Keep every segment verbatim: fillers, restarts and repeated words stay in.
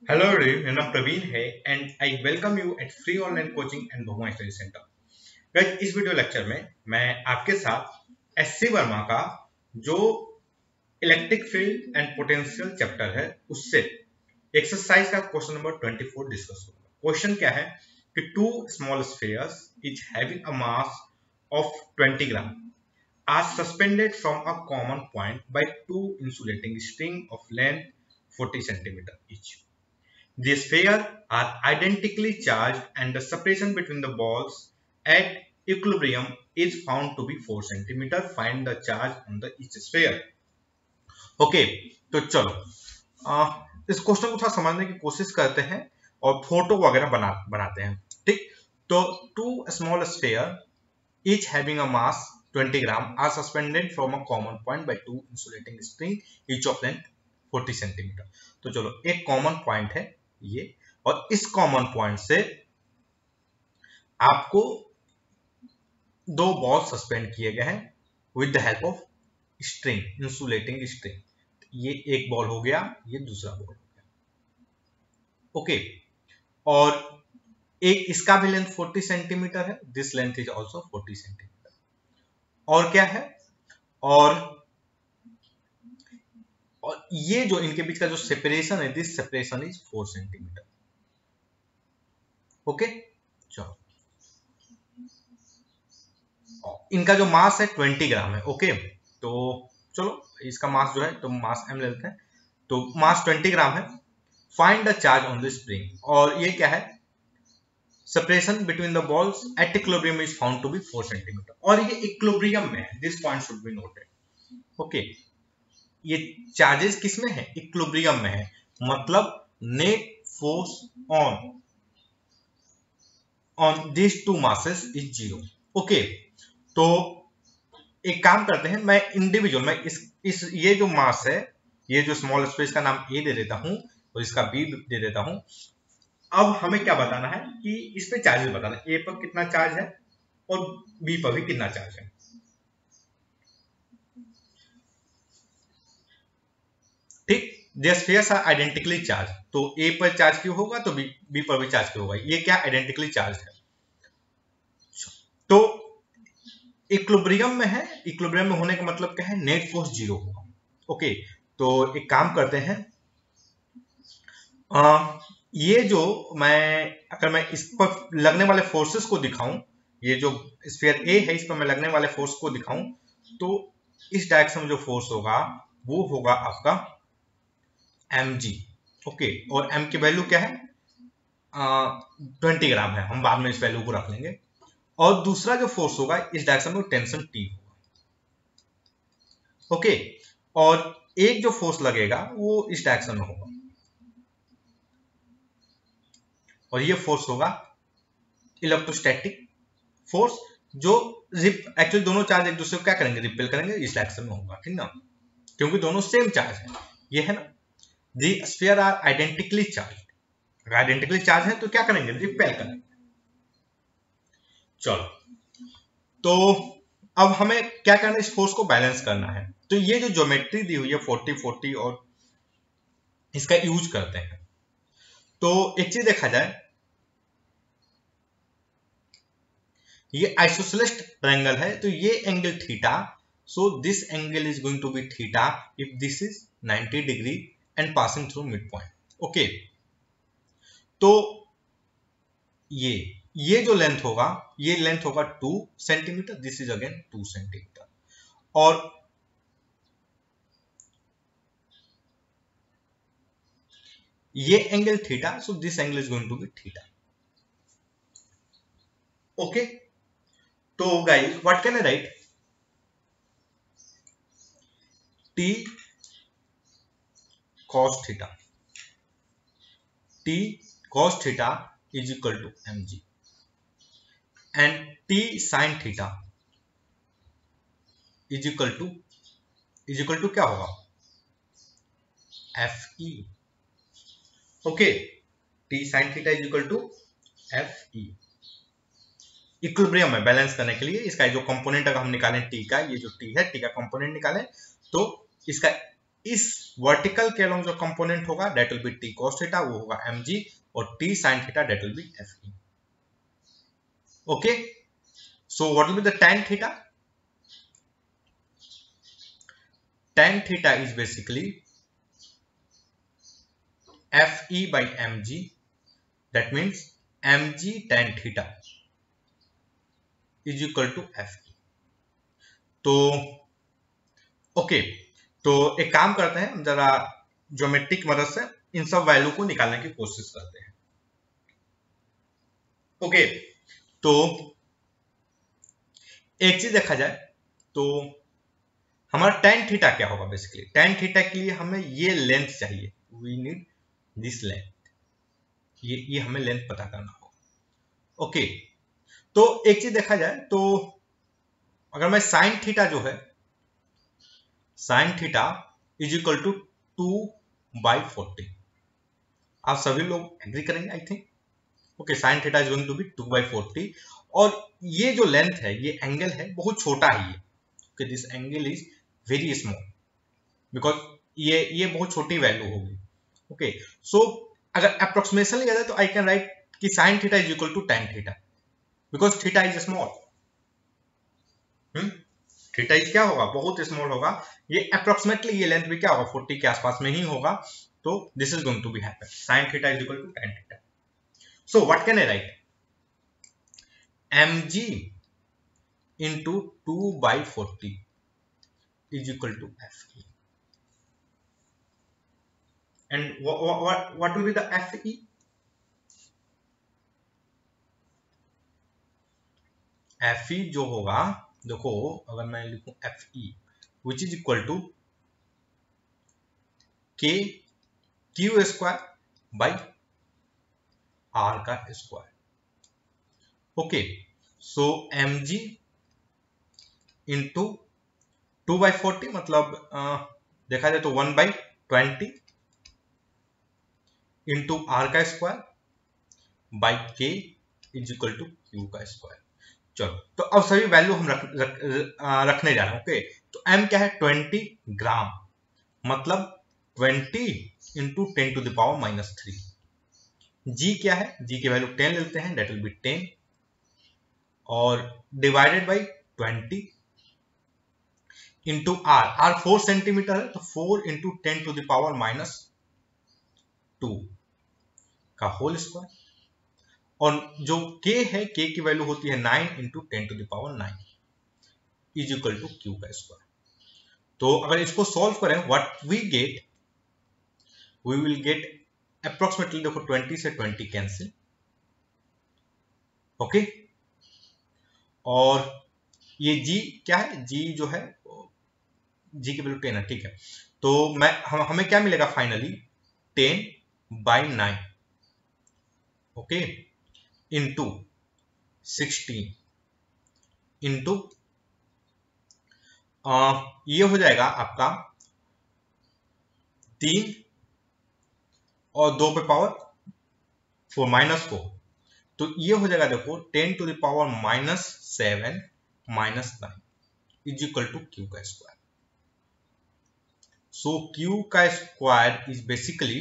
Hello, everyone. मेरा नाम प्रवीण है and I welcome you at free online coaching and Bhagwan study centre. Guys, इस video lecture में मैं आपके साथ एस सी वर्मा का जो electric field and potential chapter है उससे एक्सरसाइज का क्वेश्चन नंबर चौबीस डिस्कस करूंगा। क्वेश्चन क्या है कि two small spheres each having a mass of twenty gram are suspended from a common point by two insulating string of length forty centimeter each. The spheres are identically charged and the separation between the balls at equilibrium is found to be four centimeter. Find the charge on the each sphere. Okay, तो चलो आ, इस question को थोड़ा समझने की कोशिश करते हैं और फोटो वगैरह बना बनाते हैं। ठीक, तो two small sphere each having a mass twenty gram are suspended from a common point by two insulating string each of length forty centimeter. तो चलो एक कॉमन पॉइंट है ये, और इस कॉमन पॉइंट से आपको दो बॉल सस्पेंड किए गए हैं with the help of string, insulating string. ये एक बॉल हो गया, ये दूसरा बॉल हो गया। ओके, और एक इसका भी लेंथ चालीस सेंटीमीटर है, दिस लेंथ इज आल्सो चालीस सेंटीमीटर। और क्या है, और और ये जो इनके बीच का जो सेपरेशन है, this separation is four centimetre. Okay, चलो इनका जो मास है ट्वेंटी ग्राम है। ओके, तो चलो इसका मास जो है, तो मास एम ले लेते हैं, तो मास ट्वेंटी ग्राम है। Find the charge on the spring, और ये क्या है, separation between the balls at equilibrium is found to be four centimetre, और ये इक्विलिब्रियम में है, this point should be noted. Okay, ये चार्जेस किसमें है, इक्विलिब्रियम में है, मतलब net force on on this two masses is zero. Okay, तो एक काम करते हैं, मैं इंडिविजुअल में इस इस ये जो मास है, ये जो स्मॉल स्पेस का नाम ए दे देता हूं और इसका बी दे देता हूं। अब हमें क्या बताना है कि इस पे चार्जेस बताना है, ए पर कितना चार्ज है और बी पर भी कितना चार्ज है। ठीक, the spheres are identically charged, तो ए पर चार्ज क्यों होगा तो बी बी पर भी चार्ज क्यों होगा, ये क्या आइडेंटिकली चार्ज है। तो इक्विलिब्रियम में है, इक्विलिब्रियम में होने का मतलब क्या है, नेट फोर्स जीरो होगा। ओके, तो एक काम करते हैं, आ, ये जो मैं अगर मैं इस पर लगने वाले फोर्सेस को दिखाऊं, ये जो स्फीयर ए है इस पर मैं लगने वाले फोर्स को दिखाऊं, तो इस डायरेक्शन में जो फोर्स होगा वो होगा आपका एम जी। ओके, और एम की वैल्यू क्या है, ट्वेंटी ग्राम है, हम बाद में इस वैल्यू को रख लेंगे। और दूसरा जो फोर्स होगा इस डायरेक्शन में टेंशन टी होगा। ओके, और एक जो फोर्स लगेगा वो इस डायरेक्शन में होगा, और ये फोर्स होगा इलेक्ट्रोस्टैटिक फोर्स, जो एक्चुअली दोनों चार्ज एक दूसरे को क्या करेंगे, रिपेल करेंगे, इस डायरेक्शन में होगा। ठीक ना, क्योंकि दोनों सेम चार्ज है, ये है ना, the sphere are identically charge. अगर आइडेंटिकली चार्ज है तो क्या करेंगे, रिपेल करेंगे। चलो, तो अब हमें क्या करना है, इस फोर्स को बैलेंस करना है। तो ये जो ज्योमेट्री दी हुई है फोर्टी फोर्टी, और इसका यूज करते हैं। तो एक चीज देखा जाए, ये आइसोसेलेस ट्रायंगल है, तो ये angle theta, so this angle is going to be theta if this is ninety degree and passing through mid point. Okay, तो ये ये जो लेंथ होगा, ये लेंथ होगा two centimetre, this is again two centimetre, और ये angle theta, so this angle is going to be theta. Okay, तो guys what can I write, T cos theta, T cos theta is equal to M G, and T sin theta is equal to is equal to क्या होगा, F E. Okay, T sin theta is equal to F E. Equilibrium में balance करने के लिए इसका जो component अगर हम निकालें टी का, ये जो टी है, टी का कंपोनेंट निकालें, तो इसका इस वर्टिकल के अलोंग जो कंपोनेंट होगा that will be T cos theta, वो होगा mg, और t sin theta that will be fe. Okay, so what will be the tan theta? tan theta is basically fe by mg, that means mg tan theta is equal to fe. तो okay, तो एक काम करते हैं, हम जरा geometry की मदद से इन सब वैल्यू को निकालने की कोशिश करते हैं. ओके, तो एक चीज देखा जाए तो हमारा tan थीटा क्या होगा? बेसिकली tan थीटा के लिए हमें ये लेंथ चाहिए, वी नीड दिस लेंथ, ये ये हमें लेंथ पता करना होगा. ओके, तो एक चीज देखा जाए तो अगर मैं साइन थीटा जो है, sine theta is equal to two by forty, आप सभी लोग एग्री करेंगे I think. Okay, sine theta is going to be two by forty, और ये जो लेंथ है, ये एंगल है, बहुत छोटा ही है. Okay, this angle is very small because ये ये बहुत छोटी वैल्यू होगी. ओके, सो अगर अप्रोक्सीमेशन लिया जाए तो आई कैन राइट कि sine theta is equal to tan theta because theta is small. Hmm theta is क्या होगा? बहुत स्मॉल होगा. ये अप्रोक्सीमेटली ये लेंथ भी क्या होगा? फोर्टी के आसपास में ही होगा. तो this is going to be happen, sine theta is equal to tan theta. So what can I write? mg into two by forty is equal to fe. And what, what, what will be the fe? fe जो होगा, देखो अगर मैं लिखूं fe which is equal to k q square by r का square. Okay, so mg into two by forty मतलब ah, देखा जाए तो one by twenty into R का square by K is equal to Q का square. चलो, तो अब सभी वैल्यू हम रख, रख, रखने जा रहे हैं. ओके, तो m क्या है? ट्वेंटी ग्राम, मतलब twenty into ten to the power minus three. g क्या है? g की वैल्यू टेन लेते हैं, दैट विल बी टेन, और divided by twenty into R, R four centimetre है, तो four into ten to the power minus two का होल स्क्वायर, और जो k है, k की वैल्यू होती है nine into ten to the power nine is equal to Q का स्क्वायर. तो अगर इसको सॉल्व करें, what we get, we will get approximately, देखो ट्वेंटी से ट्वेंटी कैंसिल. ओके, और ये g क्या है? g जो है, g की वैल्यू टेन है, ठीक है. तो मैं हम, हमें क्या मिलेगा finally? Ten by nine, okay, into sixteen into ये हो जाएगा आपका तीन और दो पे पावर फोर माइनस फोर, तो ये हो जाएगा देखो ten to the power minus seven minus nine is equal to Q का स्क्वायर. So Q का square is basically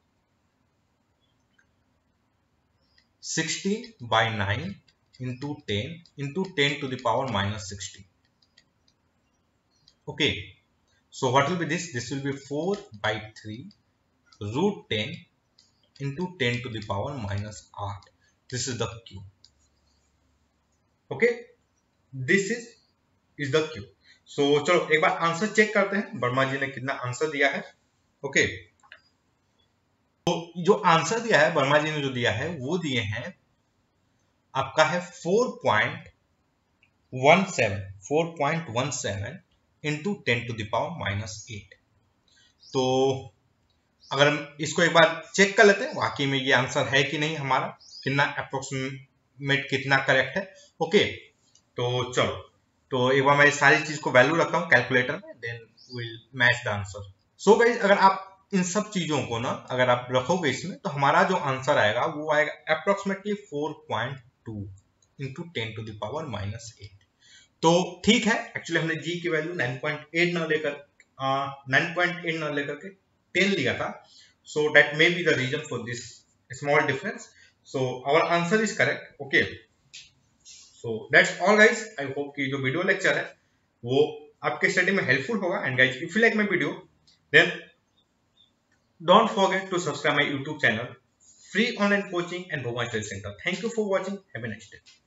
sixteen by nine into ten into टेन to the power minus sixteen. Okay, so what will be this? This will be four by three root ten into टेन to the power minus eight. This is the Q. Okay, this is is the Q. So so, चलो एक बार answer check करते हैं, वर्मा जी ने कितना answer दिया है. Okay, तो जो आंसर दिया है वर्मा जी ने जो दिया है वो दिए हैं आपका है four point one seven, four point one seven into ten to the power minus eight. तो अगर हम इसको एक बार चेक कर लेते हैं वाकई में ये आंसर है कि नहीं, हमारा कितना अप्रोक्सीमेट कितना करेक्ट है. ओके, तो चलो, तो एक बार मैं सारी चीज को वैल्यू रखता हूँ कैलकुलेटर में, then will match the answer. So guys, अगर आप इन सब चीजों को ना अगर आप रखोगे इसमें, तो हमारा जो आंसर आएगा वो आएगा approximately four point two into ten to the power minus eight. तो ठीक है, एक्चुअली हमने जी की वैल्यू नाइन पॉइंट एट ना लेकर नाइन पॉइंट एट न लेकर के टेन लिया था. So that may be the reason for this small difference. So our answer is correct. Okay, so that's all guys. I hope कि जो वीडियो लेक्चर है वो आपके स्टडी में हेल्पफुल होगा. And guys if you like my video then don't forget to subscribe my YouTube channel, Free Online Coaching and Bhuma Study Center. Thank you for watching. Have a nice day.